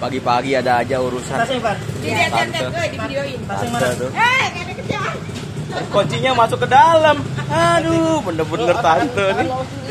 Pagi-pagi ada aja urusan. Tasnya, Pak. Tante. Di videoin. Tasnya Tante mana? tuh. Gak ada kerjaan. Kuncinya masuk ke dalam. Aduh, bener-bener tante nih.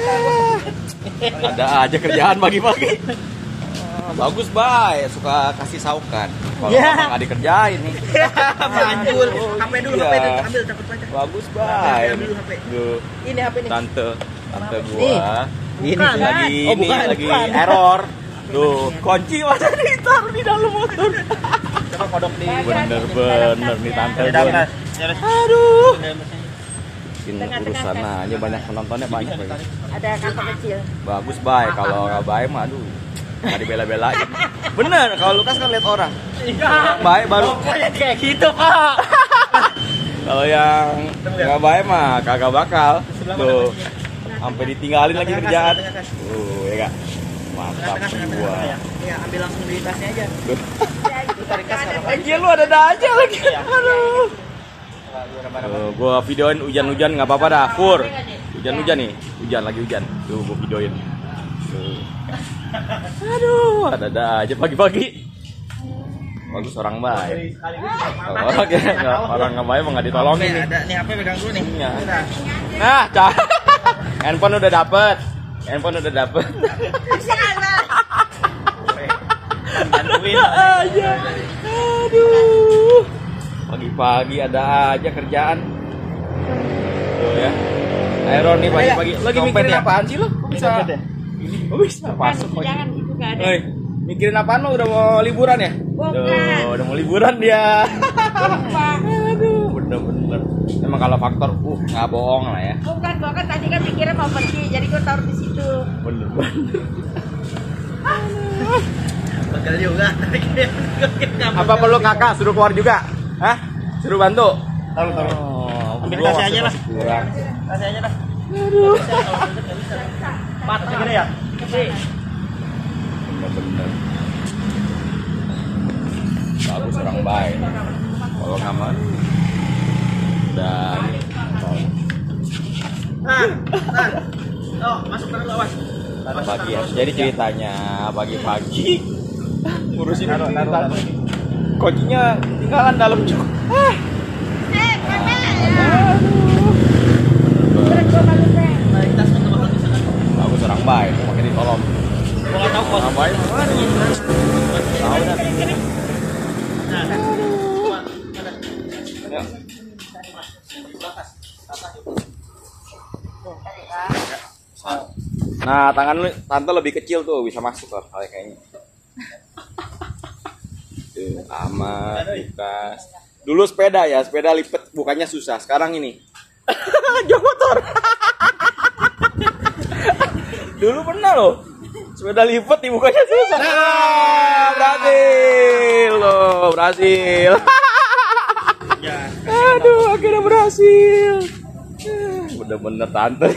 Ada aja kerjaan pagi-pagi. Bagus, Bay. Suka kasih saukan. Kalau nggak dikerjain nih. Manjur. HP dulu, Iya. HP dulu. Ambil takut baca. Bagus, Bay. Ambil dulu HP. Duh, Ini HP nih. tante gua. Ini Lagi kan? ini Oh, bukan, lagi bukan. error. Tuh, kunci masa ditaruh di dalam motor. Coba kodok di. Bener-bener nih tante Udah, gua. Mas. Aduh. Ini urusan aja banyak penontonnya banyak. Bay. Ada kantong kecil. Bagus, Bay. Kalau nggak baik mah aduh. Nggak dibela-belain. Bener, kalau Lukas kan lihat orang. Baik baru. Kayak gitu, Pak. Kalau yang nggak baik mah kagak bakal. Tuh, sampai ditinggalin lagi kerjaan. Ya kak, mantap jiwa. Ya, ambil langsung di tasnya aja. Tarik tas sekarang. Anjir lu ada aja lagi. Aduh. Gua videoin hujan-hujan nggak apa-apa dah, Pur. Hujan-hujan nih, hujan lagi hujan. Tuh gua videoin. Tuh. Aduh, ada aja pagi-pagi. Bagus orang baik. Orang nggak baik mah nggak ditolongin nih. Ada nih HP pegang dulu nih. Iya. Udah. Nah, cah. Handphone udah dapet. Bantuin. Aja. Aduh. Pagi-pagi ada aja kerjaan. Tuh ya. Iron nih pagi-pagi. Lagi Dompet mikirin ya? apaan sih lo? Kok bisa? Dompet ya? Ini kok bisa masuk pagi? Jangan gitu gak ada. Hei, mikirin apaan lo? Udah mau liburan ya? Bukan. Tuh, udah mau liburan dia. Lupa. Aduh, bener-bener. Emang kalau faktor, nggak bohong lah ya. Bukan, gua kan tadi kan pikirnya mau pergi, jadi gua taruh di situ. Bener-bener. Begal juga. Apa perlu kakak suruh keluar juga? Hah? Suruh bantu? Taruh. Oh, Ambil gua tasnya aja lah. masih kurang. Tasnya aja dah. Aduh. Pat segini ya? Bener-bener. Bagus orang baik. Kalau nggak mah udah Nah. Oh, masuk dulu awas. pagi ya. Jadi ceritanya pagi-pagi ngurusin taruh. Kuncinya tinggalan dalam juga. Tarik tas ke tempat di sana. Bagus orang baik, makin ditolong. Gua enggak tahu kos. Orang baik. Tahu dah. Nah. Coba. Ya. Nah, tangan lu tante lebih kecil tuh, bisa masuk kok kayaknya. Tuh, aman, Lukas. Dulu sepeda ya, sepeda lipet bukannya susah. Sekarang ini. Jok motor. Dulu pernah loh. Sepeda lipat dibukanya susah. Nah, berhasil loh, berhasil. Ya. Aduh, akhirnya berhasil. Bener-bener tante.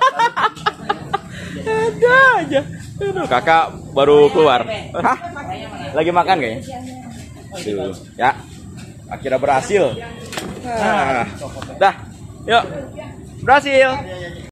Ada aja. Aduh, kakak baru keluar. Hah? Lagi makan kayaknya. Tuh, ya. Akhirnya berhasil. Nah, dah. Yuk. Berhasil.